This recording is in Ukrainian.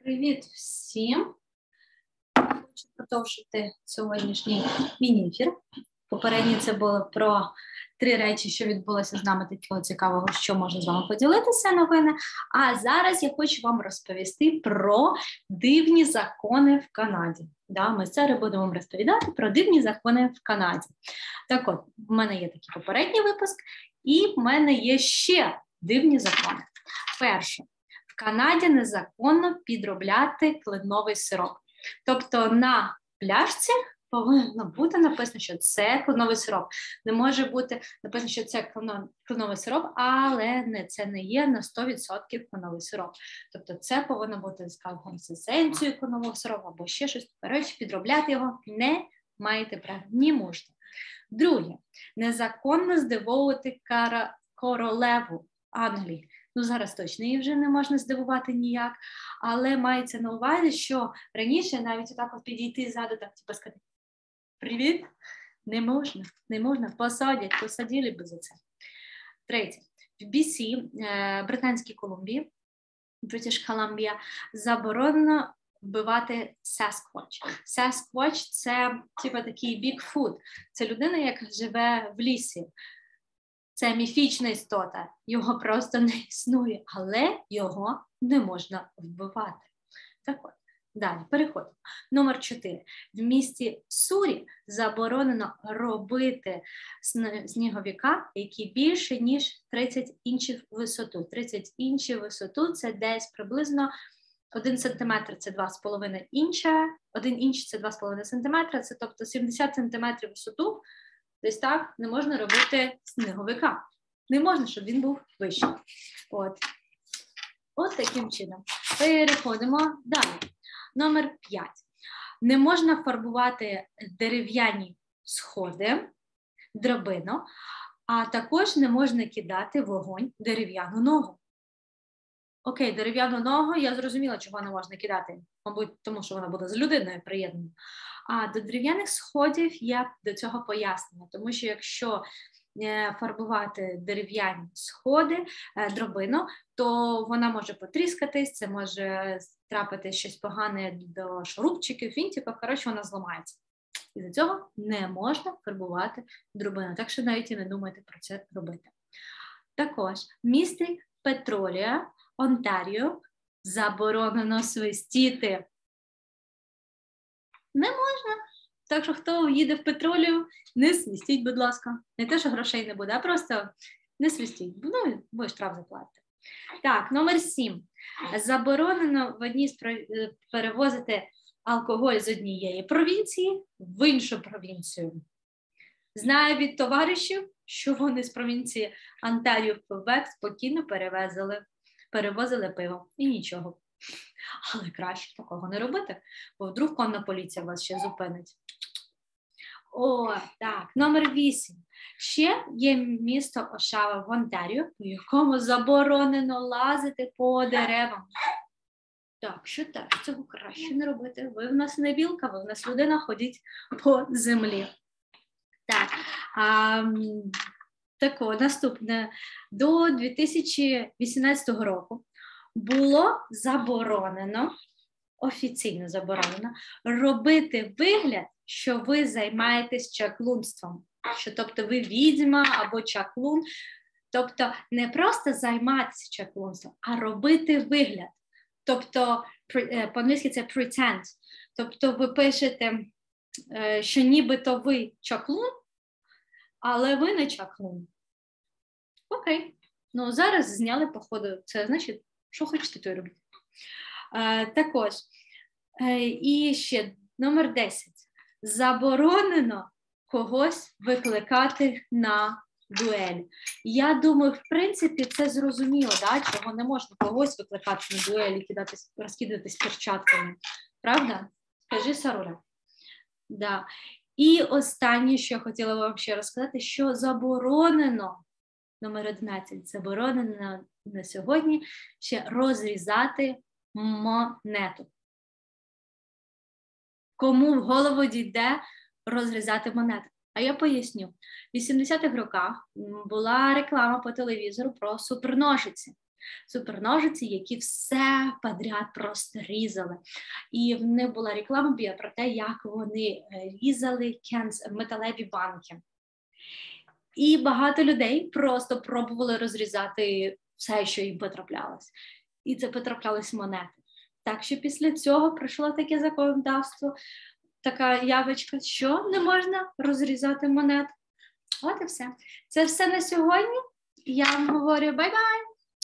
Привіт всім! Хочу продовжити сьогоднішній міні-ефір. Попереднє це було про 3 речі, що відбулося з нами такого цікавого, що можна з вами поділитися новини. А зараз я хочу вам розповісти про дивні закони в Канаді. Ми зараз будемо вам розповідати про дивні закони в Канаді. Так от, в мене є такий попередній випуск, і в мене є ще дивні закони. Перше. В Канаді незаконно підробляти кленовий сироп. Тобто на пляшці повинно бути написано, що це кленовий сироп. Не може бути написано, що це кленовий сироп, але це не є на 100% кленовий сироп. Тобто це повинно бути з консистенцією кленового сиропу або ще щось. Коротше, підробляти його не маєте права, не можна. Друге, незаконно здивовувати королеву Англії. Зараз точно її вже не можна здивувати ніяк, але мається на увазі, що раніше навіть отак от підійти ззаду, так типу сказати «Привіт» не можна, посадили би за це. Третє, в BC, Британській Колумбії, British Columbia, заборонено вбивати Sasquatch. Sasquatch – це типу такий Bigfoot, це людина, яка живе в лісі. Це міфічна істота, його просто не існує, але його не можна вбивати. Так от, далі, переходимо. Номер 4. В місті Сурі заборонено робити сніговика, який більше, ніж 30 інчів висоту. 30 інчів висоту – це десь приблизно 1 сантиметр – це 2,5 інча, 1 інч – це 2,5 сантиметра, це тобто 70 сантиметрів висоту. Десь так не можна робити сніговика. Не можна, щоб він був вищий. От таким чином. Переходимо далі. Номер 5. Не можна фарбувати дерев'яні сходи, драбину, а також не можна кидати в вогонь дерев'яну ногу. Окей, дерев'яну ногу, я зрозуміла, чого не можна кидати. Мабуть, тому що вона буде з людиною приєднана. А до дерев'яних сходів є до цього пояснення. Тому що якщо фарбувати дерев'яні сходи, драбину, то вона може потріскатись, це може трапити щось погане до шурупчиків, вінтиків, коротше, вона зламається. І за цього не можна фарбувати драбину. Так що навіть і не думайте про це робити. Також в місті Петролія, Онтаріо, заборонено свистіти. Не можна. Так що, хто їде в Петролію, не свистіть, будь ласка. Не те, що грошей не буде, а просто не свистіть. Ви штраф заплатите. Так, номер 7. Заборонено в одній перевозити алкоголь з однієї провінції в іншу провінцію. Знаю від товаришів, що вони з провінції Онтаріо в Квебек спокійно перевозили пиво. І нічого. Але краще такого не робити, бо вдруг конна поліція вас ще зупинить. Так, номер 8. Ще є місто Ошава в Онтаріо, у якому заборонено лазити по деревам. Так, що так, цього краще не робити. Ви в нас не білка, ви в нас людина, ходіть по землі. Так, наступне. До 2018 року було заборонено, офіційно заборонено, робити вигляд, що ви займаєтесь чаклунством. Тобто ви відьма або чаклун. Тобто не просто займатися чаклунством, а робити вигляд. Тобто по-англійськи це pretend. Тобто ви пишете, що нібито ви чаклун, але ви не чаклун. Окей. Зараз зняли, походу, це значить, що хочете, то й робіть. Також, і ще номер 10. Заборонено когось викликати на дуель. Я думаю, в принципі, це зрозуміло, чого не можна когось викликати на дуель і розкидатись перчатками. Правда? Скажи, Саруля. Да. І останнє, що я хотіла вам ще розказати, що заборонено, номер 11, заборонено на сьогодні ще розрізати монету. Кому в голову дійде розрізати монету? А я поясню. В 80-х роках була реклама по телевізору про суперножиці. Суперножиці, які все подряд просто різали. І в них була реклама про те, як вони різали металеві банки. І багато людей просто пробували розрізати все, що їм потраплялось. І це потраплялись монети. Так що після цього прийшло таке законодавство, така явочка, що не можна розрізати монет. От і все. Це все на сьогодні. Я вам говорю бай-бай!